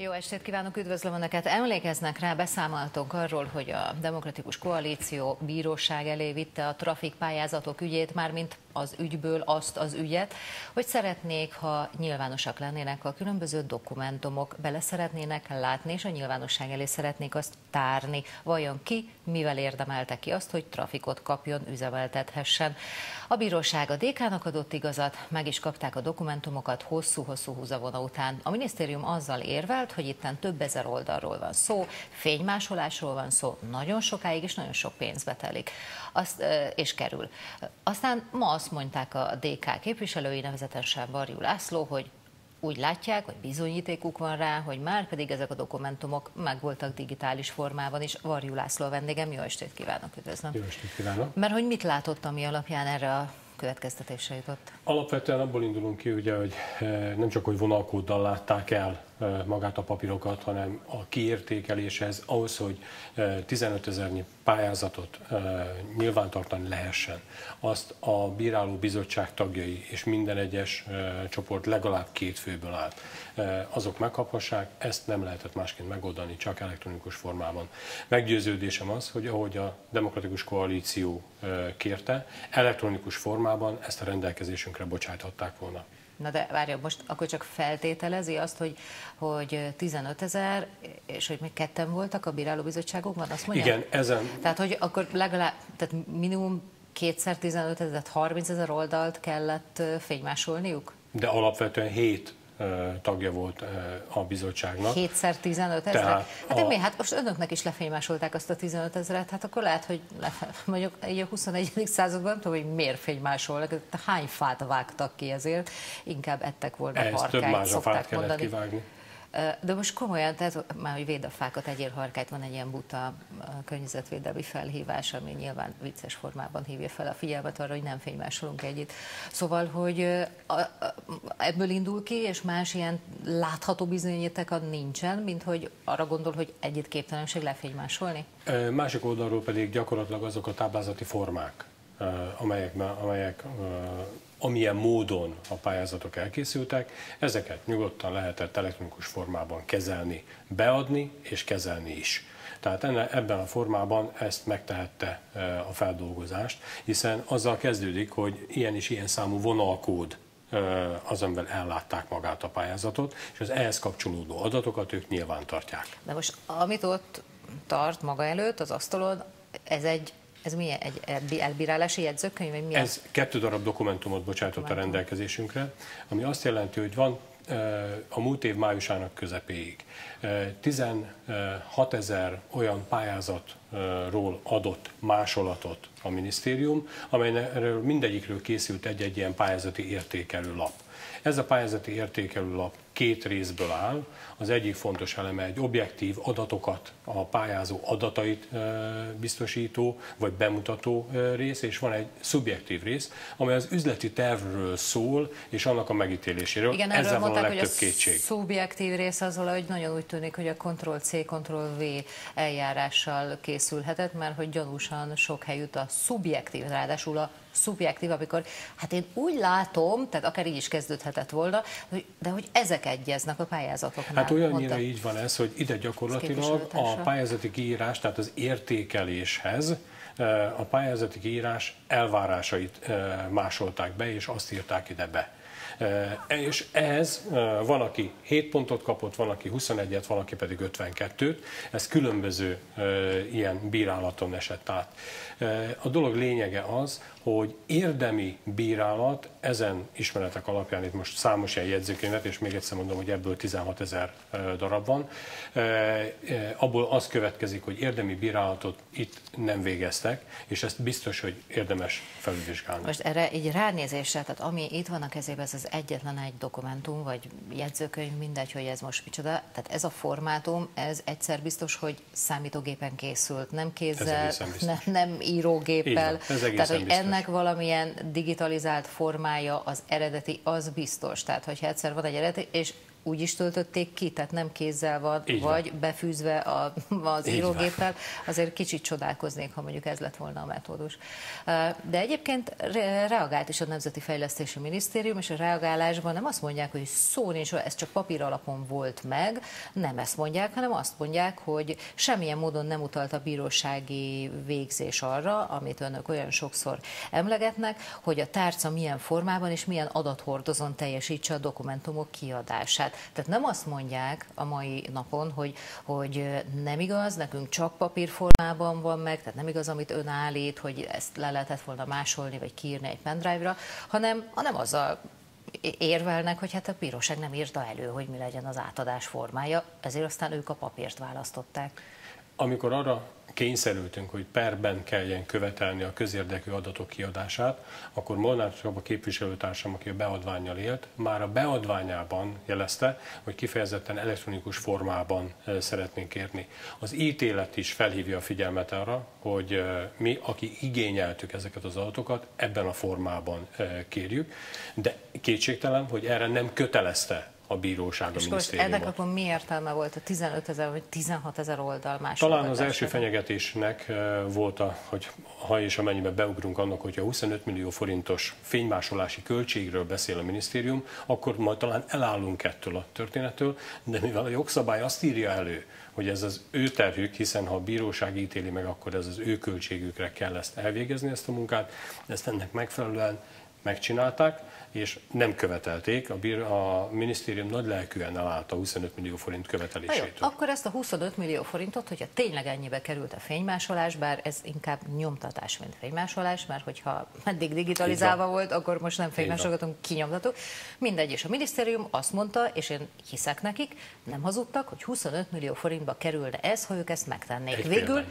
Jó estét kívánok, üdvözlöm Önöket! Emlékeznek rá, beszámoltunk arról, hogy a Demokratikus Koalíció bíróság elé vitte a trafikpályázatok ügyét, mármint az ügyből azt az ügyet, hogy szeretnék, ha nyilvánosak lennének a különböző dokumentumok, bele szeretnének látni, és a nyilvánosság elé szeretnék azt tárni. Vajon ki, mivel érdemelte ki azt, hogy trafikot kapjon, üzemeltethessen. A bíróság a DK-nak adott igazat, meg is kapták a dokumentumokat hosszú-hosszú húzavona után. A minisztérium azzal érvelt, hogy itten több ezer oldalról van szó, fénymásolásról van szó, nagyon sokáig és nagyon sok pénzbe telik, és kerül. Aztán ma azt mondták a DK képviselői, nevezetesen Varjú László, hogy úgy látják, hogy bizonyítékuk van rá, hogy már pedig ezek a dokumentumok megvoltak digitális formában is. Varjú László a vendégem, jó estét kívánok, üdvözlöm. Jó estét kívánok. Mert hogy mit látott, ami alapján erre a következtetésre jutott? Alapvetően abból indulunk ki, ugye, hogy nem csak hogy vonalkóddal látták el magát a papírokat, hanem a kiértékeléshez, ahhoz, hogy 15 000 pályázatot nyilvántartani lehessen, azt a bíráló bizottság tagjai és minden egyes csoport legalább 2 főből állt, azok megkaphassák, ezt nem lehetett másként megoldani, csak elektronikus formában. Meggyőződésem az, hogy ahogy a Demokratikus Koalíció kérte, elektronikus formában ezt a rendelkezésünkre bocsáthatták volna. Na de várja, most akkor csak feltételezi azt, hogy 15 000, és hogy még ketten voltak a bírálóbizottságokban, azt mondják? Igen, ezen... Tehát, hogy akkor legalább, tehát minimum 2x 15 000, tehát 30 000 oldalt kellett fénymásolniuk? De alapvetően 7 tagja volt a bizottságnak. 7x 15 000? Hát most önöknek is lefénymásolták azt a 15 000-et, hát akkor lehet, hogy mondjuk így a 21. században nem tudom, hogy miért fénymásolnak, hány fát vágtak ki ezért, inkább ettek volna harkányt, több mázsafát kellett mondani. kivágni. De most komolyan, tehát már, hogy véd a fákat, egyél harkányt, van egy ilyen buta környezetvédelmi felhívás, ami nyilván vicces formában hívja fel a figyelmet arra, hogy nem fénymásolunk együtt. Szóval, hogy ebből indul ki, és más ilyen látható bizonyítéka nincsen, mint hogy arra gondol, hogy együtt képtelenség lefénymásolni? Másik oldalról pedig gyakorlatilag azok a táblázati formák, amelyek amilyen módon a pályázatok elkészültek, ezeket nyugodtan lehetett elektronikus formában kezelni, beadni és kezelni is. Tehát ebben a formában ezt megtehette a feldolgozást, hiszen azzal kezdődik, hogy ilyen és ilyen számú vonalkód az, amivel ellátták magát a pályázatot, és az ehhez kapcsolódó adatokat ők nyilván tartják. De most amit ott tart maga előtt az asztalon, ez milyen? Egy elbírálási jegyzőkönyv? Vagy mi ez 2 darab dokumentumot bocsátott a rendelkezésünkre, ami azt jelenti, hogy van a múlt év májusának közepéig 16 000 olyan pályázatról adott másolatot a minisztérium, amelyről mindegyikről készült egy-egy ilyen pályázati értékelő lap. Ez a pályázati értékelő lap 2 részből áll. Az egyik fontos eleme egy objektív adatokat, a pályázó adatait biztosító vagy bemutató rész, és van egy szubjektív rész, amely az üzleti tervről szól, és annak a megítéléséről. Igen, ezzel van mondták, a legtöbb hogy kétség. A szubjektív rész az valahogy nagyon úgy tűnik, hogy a Ctrl-C, Ctrl-V eljárással készülhetett, mert hogy gyanúsan sok helyütt a szubjektív, ráadásul a szubjektív, amikor, hát én úgy látom, tehát akár így is kezdődhetett volna, de hogy ezek egyeznek a pályázatoknál. Hát olyannyira így van ez, hogy ide gyakorlatilag a pályázati kiírás, tehát az értékeléshez a pályázati kiírás elvárásait másolták be, és azt írták ide be. És ehhez van, aki 7 pontot kapott, van, aki 21-et, van, aki pedig 52-t. Ez különböző ilyen bírálaton esett át. A dolog lényege az, hogy érdemi bírálat ezen ismeretek alapján, itt most számos ilyen jegyzőkönyvet, és még egyszer mondom, hogy ebből 16 000 darab van, abból az következik, hogy érdemi bírálatot itt nem végeztek, és ezt biztos, hogy érdemes felülvizsgálni. Most erre így ránézésre, tehát ami itt van a kezében, ez az egyetlen egy dokumentum, vagy jegyzőkönyv, mindegy, hogy ez most micsoda, tehát ez a formátum, ez egyszer biztos, hogy számítógépen készült, nem kézzel, nem írógéppel, tehát hogy ennek valamilyen digitalizált formája az eredeti, az biztos. Tehát, hogyha egyszer van egy eredeti, és úgy is töltötték ki, tehát nem kézzel van, így vagy van. befűzve az írógéppel, azért kicsit csodálkoznék, ha mondjuk ez lett volna a metódus. De egyébként reagált is a Nemzeti Fejlesztési Minisztérium, és a reagálásban nem azt mondják, hogy szó nincs, ez csak papír alapon volt meg, nem ezt mondják, hanem azt mondják, hogy semmilyen módon nem utalt a bírósági végzés arra, amit önök olyan sokszor emlegetnek, hogy a tárca milyen formában és milyen adathordozón teljesítse a dokumentumok kiadását. Tehát nem azt mondják a mai napon, hogy nem igaz, nekünk csak papírformában van meg, tehát nem igaz, amit ön állít, hogy ezt le lehetett volna másolni, vagy kiírni egy pendrive-ra, hanem azzal érvelnek, hogy hát a bíróság nem írta elő, hogy mi legyen az átadás formája, ezért aztán ők a papírt választották. Amikor arra kényszerültünk, hogy perben kelljen követelni a közérdekű adatok kiadását, akkor Molnár Csaba képviselőtársam, aki a beadvánnyal élt, már a beadványában jelezte, hogy kifejezetten elektronikus formában szeretnénk kérni. Az ítélet is felhívja a figyelmet arra, hogy mi, aki igényeltük ezeket az adatokat, ebben a formában kérjük, de kétségtelen, hogy erre nem kötelezte a bíróság, a minisztériumot. Ennek akkor mi értelme volt a 15 000 vagy 16 000 oldal másolgatásra? Talán az első fenyegetésnek volt, hogy ha és amennyiben beugrunk annak, hogyha 25 millió forintos fénymásolási költségről beszél a minisztérium, akkor majd talán elállunk ettől a történettől, de mivel a jogszabály azt írja elő, hogy ez az ő terhük, hiszen ha a bíróság ítéli meg, akkor ez az ő költségükre kell ezt elvégezni, ezt a munkát, ezt ennek megfelelően megcsinálták, és nem követelték, a minisztérium nagylelkűen elállta 25 millió forint követelésétől. Jó, akkor ezt a 25 millió forintot, hogyha tényleg ennyibe került a fénymásolás, bár ez inkább nyomtatás, mint fénymásolás, mert hogyha eddig digitalizálva volt, akkor most nem fénymásolgatunk, kinyomtatunk. Mindegy, és a minisztérium azt mondta, és én hiszek nekik, nem hazudtak, hogy 25 millió forintba kerülne ez, ha ők ezt megtennék.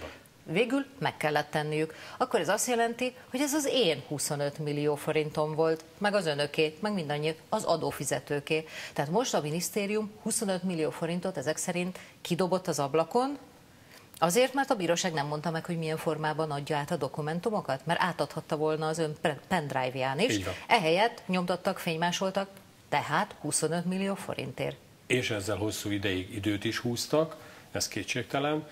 Végül meg kellett tenniük. Akkor ez azt jelenti, hogy ez az én 25 millió forintom volt, meg az önöké, meg mindannyiuk, az adófizetőké. Tehát most a minisztérium 25 millió forintot ezek szerint kidobott az ablakon, azért, mert a bíróság nem mondta meg, hogy milyen formában adja át a dokumentumokat, mert átadhatta volna az ön pendrive-ján is. Ehelyett nyomtattak, fénymásoltak, tehát 25 millió forintért. És ezzel hosszú ideig időt is húztak, ez kétségtelen,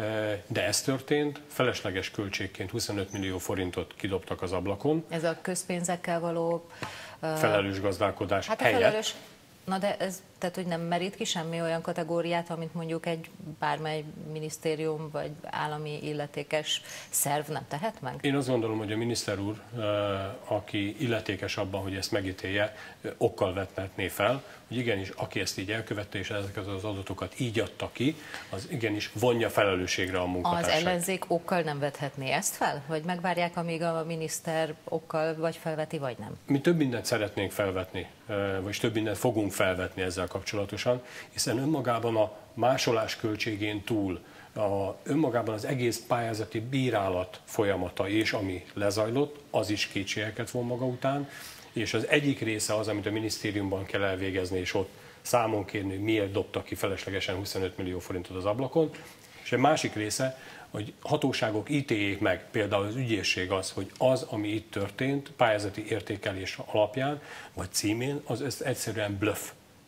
de ez történt, felesleges költségként 25 millió forintot kidobtak az ablakon. Ez a közpénzekkel való felelős gazdálkodás helyett. Felelős, na de ez, tehát, hogy nem merít ki semmi olyan kategóriát, amit mondjuk egy bármely minisztérium vagy állami illetékes szerv nem tehet meg? Én azt gondolom, hogy a miniszter úr, aki illetékes abban, hogy ezt megítélje, okkal vethetné fel, hogy igenis, aki ezt így elkövette, és ezeket az adatokat így adta ki, az igenis vonja felelősségre a munkatársait. Az ellenzék okkal nem vethetné ezt fel? Vagy megvárják, amíg a miniszter okkal vagy felveti, vagy nem? Mi több mindent szeretnénk felvetni, vagy több mindent fogunk felvetni ezzel kapcsolatosan, hiszen önmagában a másolás költségén túl, önmagában az egész pályázati bírálat folyamata és ami lezajlott, az is kétségeket von maga után, és az egyik része az, amit a minisztériumban kell elvégezni, és ott számon kérni, hogy miért dobtak ki feleslegesen 25 millió forintot az ablakon, és egy másik része, hogy hatóságok ítéljék meg, például az ügyészség az, hogy az, ami itt történt, pályázati értékelés alapján, vagy címén, az egyszerűen bluff.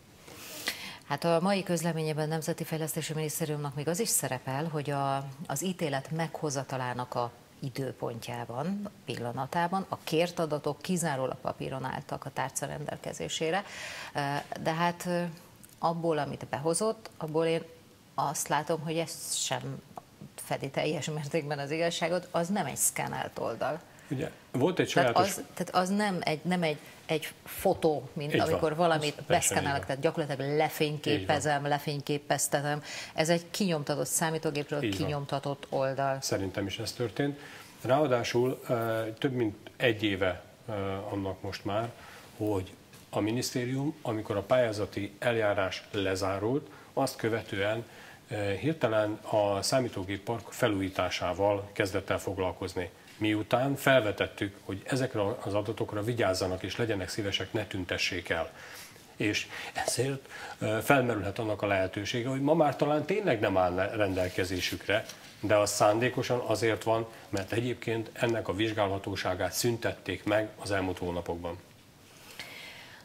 Hát a mai közleményében a Nemzeti Fejlesztési Minisztériumnak még az is szerepel, hogy az ítélet meghozatalának a időpontjában, pillanatában a kért adatok kizárólag papíron álltak a tárca rendelkezésére, de hát abból, amit behozott, abból én azt látom, hogy ez sem fedi teljes mértékben az igazságot, az nem egy szkennelt oldal. Ugye, volt egy sajátos... Tehát az nem egy fotó, mint így amikor van, valamit beszkennelek, tehát gyakorlatilag lefényképeztetem. Ez egy kinyomtatott számítógépről kinyomtatott oldal. Szerintem is ez történt. Ráadásul több mint egy éve annak most már, hogy a minisztérium, amikor a pályázati eljárás lezárult, azt követően hirtelen a számítógéppark felújításával kezdett el foglalkozni. Miután felvetettük, hogy ezekre az adatokra vigyázzanak és legyenek szívesek, ne tüntessék el. És ezért felmerülhet annak a lehetősége, hogy ma már talán tényleg nem áll rendelkezésükre, de az szándékosan azért van, mert egyébként ennek a vizsgálhatóságát szüntették meg az elmúlt hónapokban.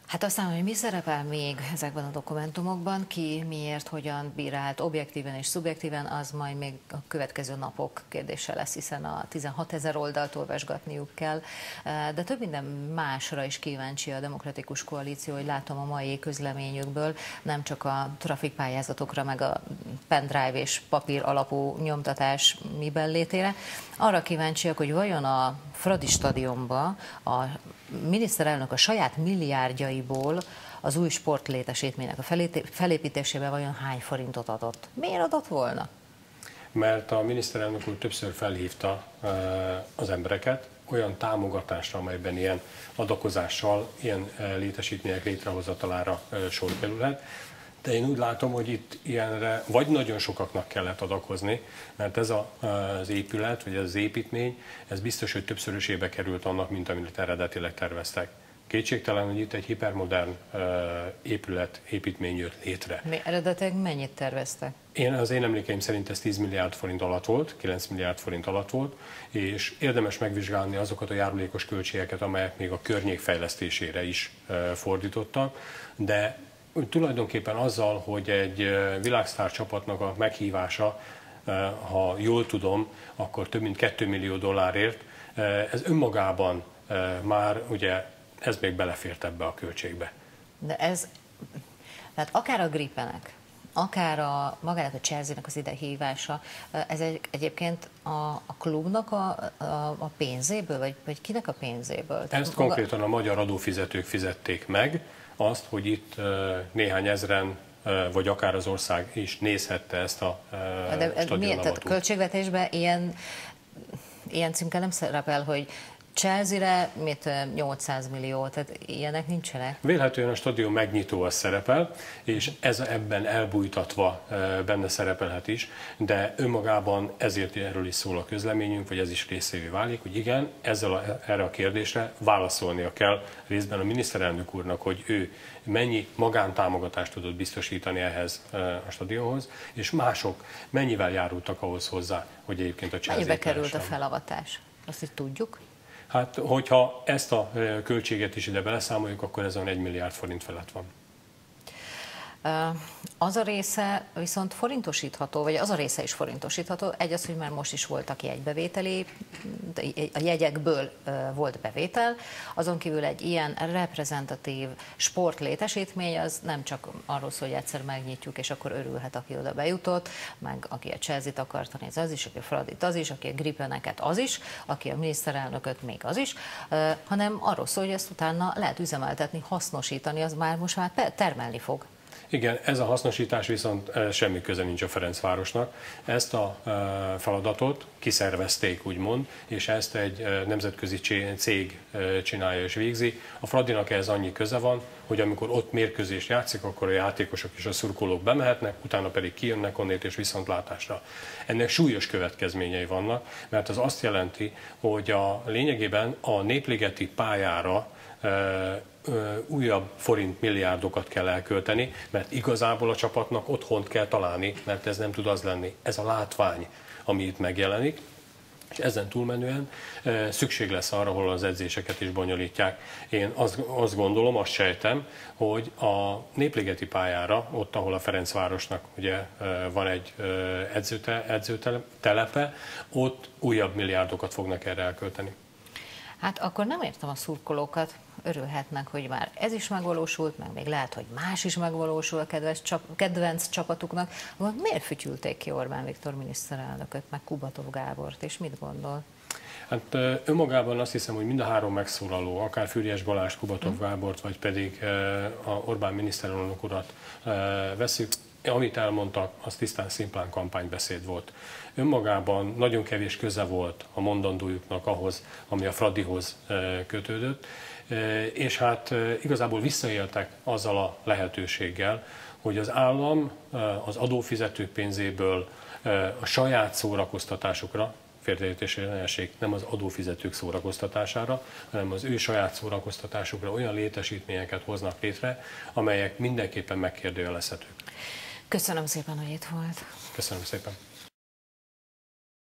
Hát aztán, hogy mi szerepel még ezekben a dokumentumokban, ki miért, hogyan bírált objektíven és szubjektíven, az majd még a következő napok kérdése lesz, hiszen a 16 000 oldalt olvasgatniuk kell, de több minden másra is kíváncsi a Demokratikus Koalíció, hogy látom a mai közleményükből, nem csak a trafikpályázatokra, meg a pendrive és papír alapú nyomtatás miben létére. Arra kíváncsiak, hogy vajon a Fradi stadionba a miniszterelnök a saját milliárdjaiból az új sportlétesítménynek a felépítésébe vajon hány forintot adott? Miért adott volna? Mert a miniszterelnök úr többször felhívta az embereket olyan támogatásra, amelyben ilyen adakozással, ilyen létesítmények létrehozatalára sor kerülhet. De én úgy látom, hogy itt ilyenre vagy nagyon sokaknak kellett adakozni, mert ez az épület, vagy ez az építmény, ez biztos, hogy többszörösébe került annak, mint amit eredetileg terveztek. Kétségtelen, hogy itt egy hipermodern építmény jött létre. Eredetileg mennyit terveztek? Az én emlékeim szerint ez 10 milliárd forint alatt volt, 9 milliárd forint alatt volt, és érdemes megvizsgálni azokat a járulékos költségeket, amelyek még a környék fejlesztésére is fordítottak, de tulajdonképpen azzal, hogy egy világsztár csapatnak a meghívása, ha jól tudom, akkor több mint 2 millió dollárért, ez önmagában már ugye ez még belefért ebbe a költségbe. De ez, tehát akár a Gripenek, akár magának a Chelsea-nek az idehívása, ez egyébként a klubnak a pénzéből, vagy kinek a pénzéből? Ezt konkrétan a magyar adófizetők fizették meg, azt, hogy itt néhány ezren, vagy akár az ország is nézhette ezt a stadionavatót. Tehát a költségvetésben ilyen címke nem szerepel, hogy Chelsea-re 800 millió, tehát ilyenek nincsenek. Vélhetően a stadion megnyitó az szerepel, és ez ebben elbújtatva benne szerepelhet is, de önmagában ezért erről is szól a közleményünk, vagy ez is részévé válik, hogy igen, erre a kérdésre válaszolnia kell részben a miniszterelnök úrnak, hogy ő mennyi magántámogatást tudott biztosítani ehhez a stadionhoz, és mások mennyivel járultak ahhoz hozzá, hogy egyébként a Chelsea. Mennyibe került a felavatás? Azt is tudjuk. Hát, hogyha ezt a költséget is ide beleszámoljuk, akkor ez olyan 1 milliárd forint felett van. Az a része viszont forintosítható, vagy az a része is forintosítható. Egy az, hogy már most is voltak jegybevételi, a jegyekből volt bevétel, azon kívül egy ilyen reprezentatív sportlétesítmény, az nem csak arról szól, hogy egyszer megnyitjuk, és akkor örülhet, aki oda bejutott, meg aki a Chelsea-t akarta nézni, az is, aki a Fradit az is, aki a Gripeneket az is, aki a miniszterelnököt még az is, hanem arról szól, hogy ezt utána lehet üzemeltetni, hasznosítani, az már most már termelni fog. Igen, ez a hasznosítás viszont semmi köze nincs a Ferencvárosnak. Ezt a feladatot kiszervezték, úgymond, és ezt egy nemzetközi cég csinálja és végzi. A Fradinak ez annyi köze van, hogy amikor ott mérkőzést játszik, akkor a játékosok és a szurkolók bemehetnek, utána pedig kijönnek onnét és viszontlátásra. Ennek súlyos következményei vannak, mert az azt jelenti, hogy lényegében a Népligeti pályára újabb forint milliárdokat kell elkölteni, mert igazából a csapatnak otthont kell találni, mert ez nem tud az lenni. Ez a látvány, ami itt megjelenik, és ezen túlmenően szükség lesz arra, ahol az edzéseket is bonyolítják. Én azt gondolom, azt sejtem, hogy a Népligeti pályára, ott, ahol a Ferencvárosnak ugye van egy edzőtelepe, ott újabb milliárdokat fognak erre elkölteni. Hát akkor nem értem a szurkolókat, örülhetnek, hogy már ez is megvalósult, meg még lehet, hogy más is megvalósul a kedvenc csapatuknak. Miért fütyülték ki Orbán Viktor miniszterelnököt, meg Kubatov Gábort, és mit gondol? Hát önmagában azt hiszem, hogy mind a három megszólaló, akár Füriyes Balázs, Kubatov Gábort, vagy pedig a Orbán miniszterelnök urat veszük, amit elmondtak, az tisztán szimplán kampánybeszéd volt. Önmagában nagyon kevés köze volt a mondandójuknak ahhoz, ami a Fradihoz kötődött, és hát igazából visszaéltek azzal a lehetőséggel, hogy az állam az adófizetők pénzéből a saját szórakoztatásukra, félreértésre ne essék, nem az adófizetők szórakoztatására, hanem az ő saját szórakoztatásukra olyan létesítményeket hoznak létre, amelyek mindenképpen megkérdőjelezhetők. Köszönöm szépen, hogy itt volt. Köszönöm szépen.